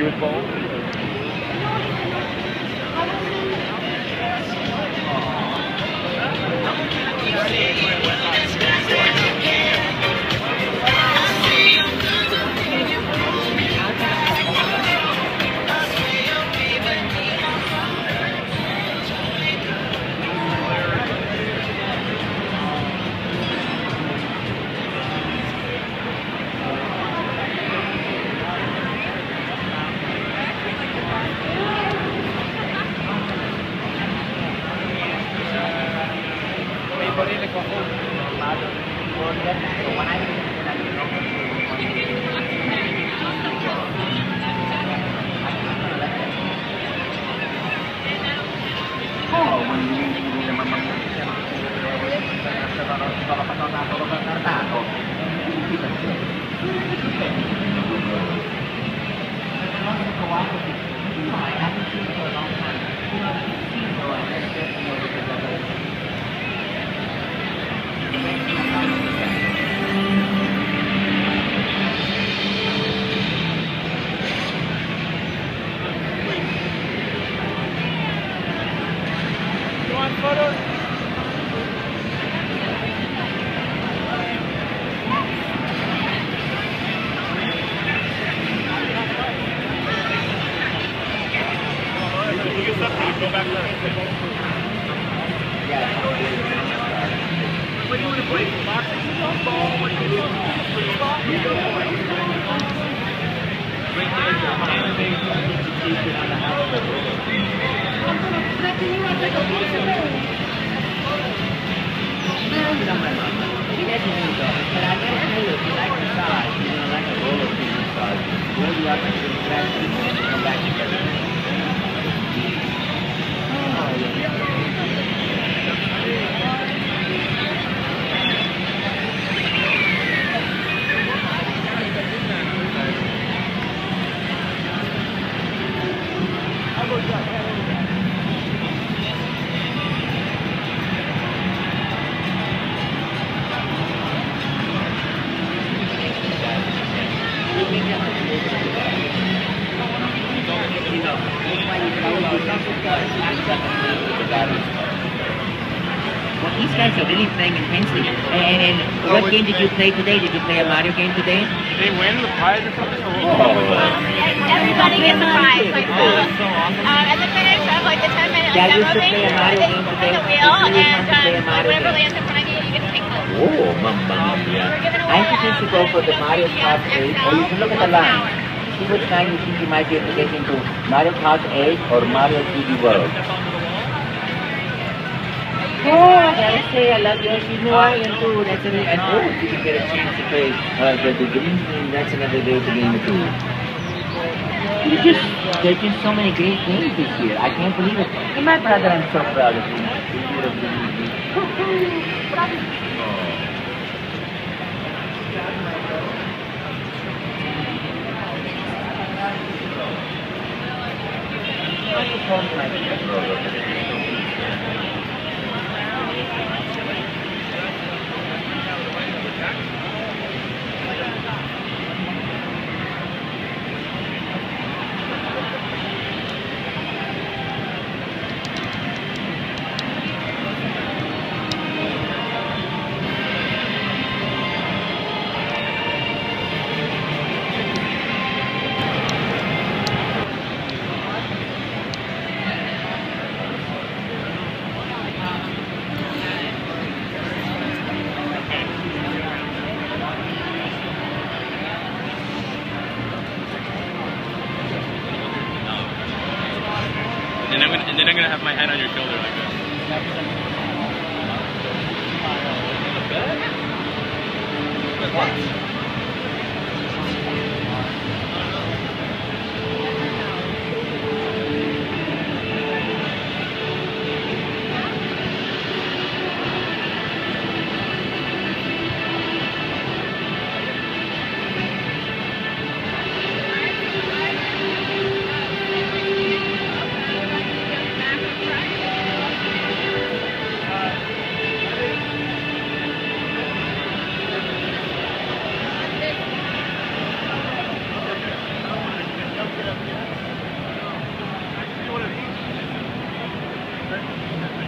Well, these guys are really playing intensely. And what game did you play today? Did you play a Mario game today? Did they win the prize or something? Everybody gets a prize. Like, at the finish of like the 10-minute like, demo thing, they spin the wheel and whatever lands in front of you, you get to take home. Oh, mamma mia. I think you should go for the Mario Kart 8, or you should look at the line. See which line you think you might be able to get into Mario Kart 8 or Mario 3D World. Oh, I gotta say, I love Yoshi's New Island too. That's a and oh, if you can get a chance to play the green thing, that's another way to game too. There's just so many great games this year. I can't believe it. And my brother, I'm so proud of you. And then I'm gonna have my hand on your shoulder like this. that?